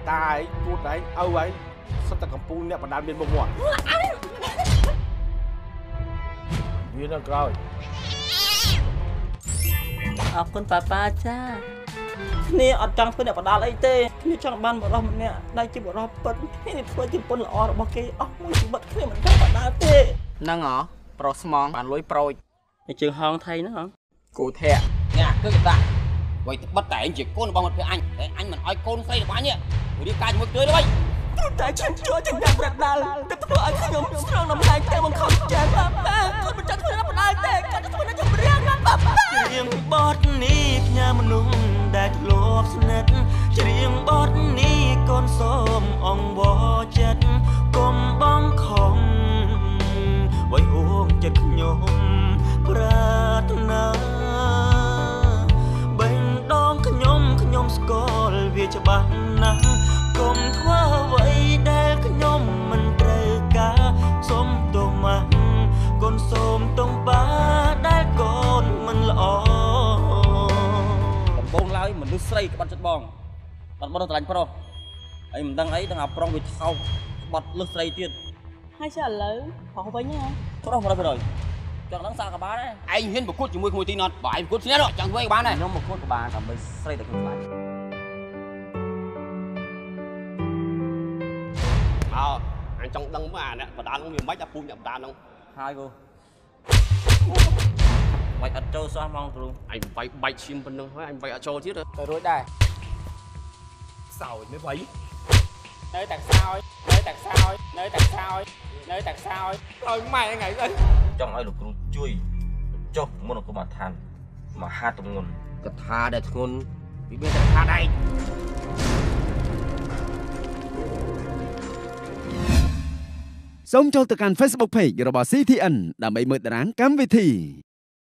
តាឯងគួតឯងឪឯងសិតតែកំពូលអ្នកបណ្ដាលមានមុខមាត់វានៅក្រោយអរគុណប៉ាប៉ាចាគ្នាអត់ចង់ធ្វើអ្នកបណ្ដាលអីទេគ្នាចង់បានបរិសម្នាក់ដែលជាបរិសពិតគ្នាធ្វើជាពុនល្អរបស់គេអស់មួយជីវិតគ្នាមិនចង់បណ្ដាលទេហ្នឹងហ៎ប្រុសស្មងបានលុយប្រូចជើងហងថៃហ្នឹងហ៎គូធាក់ញ៉ាគឺតាໄວត្បិតតែឯងជាកូនរបស់មិត្តភក្តិអញតែអញមិនអោយកូនស្រីរបស់អញទេរៀបការជាមួយគេទេព្រោះតែឈានជួជាអ្នកបណ្ដាលតែធ្វើឲ្យខ្ញុំស្រង់ដំណើរតែបង្ខំចាប៉ាប៉ាគាត់មិនចង់ធ្វើអ្នកបណ្ដាលទេគាត់ធ្វើអ្នកចម្រៀងណាប៉ាប៉ាច្រៀងបទនេះផ្ញើមនុស្សដែលធ្លាប់ស្និទ្ធច្រៀងបទនេះកូនសូមអង្វរចិត្តកុំបងខំវៃហួងចិត្តខ្ញុំប្រាថ្នាបេះដូងខ្ញុំស្គាល់វាច្បាស់ណាស់កុំធ្វើអ្វីដែលខ្ញុំមិនត្រូវការសូមទោសម៉ាក់កូនសូមទង្បាដែលកូនមិនល្អដំបងឡើយមនុស្សស្រីក្បត់ចិត្តបងបាត់បងស្រឡាញ់ប្រុសហើយមិនដឹងអីទាំងអាប្រុសវាថោកក្បត់លឹះស្រីទៀតហើយចុះឥឡូវប្រុសវិញហ៎ប្រុស100%ចង់ដឹងសាកបានទេឯងហ៊ានប្រកួតជាមួយទីណត់បើឯងប្រកួតស្ញាល់ចង់ធ្វើឲ្យបានដែរខ្ញុំប្រកួតក៏បានដើម្បីស្រីតែខ្ញុំខ្លាចអញចង់ដឹងមើលអាអ្នកបណ្ដាលនឹងវាមិនខ្មិចអាពូអ្នកបណ្ដាលនឹងហើយគូបាច់អត់ចូលសោះហ្មងគ្រូអញបាយបាច់ឈាមប៉ុណ្្នឹងហើយអញបាយអត់ចូលទៀតទៅរួចដែរសោយមិនបាយនៅតែខ្សោយនៅតែខ្សោយនៅតែខ្សោយនៅតែខ្សោយឲ្យម៉ែថ្ងៃស្អីចង់ឲ្យលោកគ្រូជួយចុះមុនអង្គមដ្ឋានមហាទម្ងន់កថាដែលធ្ងន់ពីមានតែថាដែកសូមចូលទៅកាន់ Facebook Page របស់ CTN ដើម្បីមើលតារាងកម្មវិធី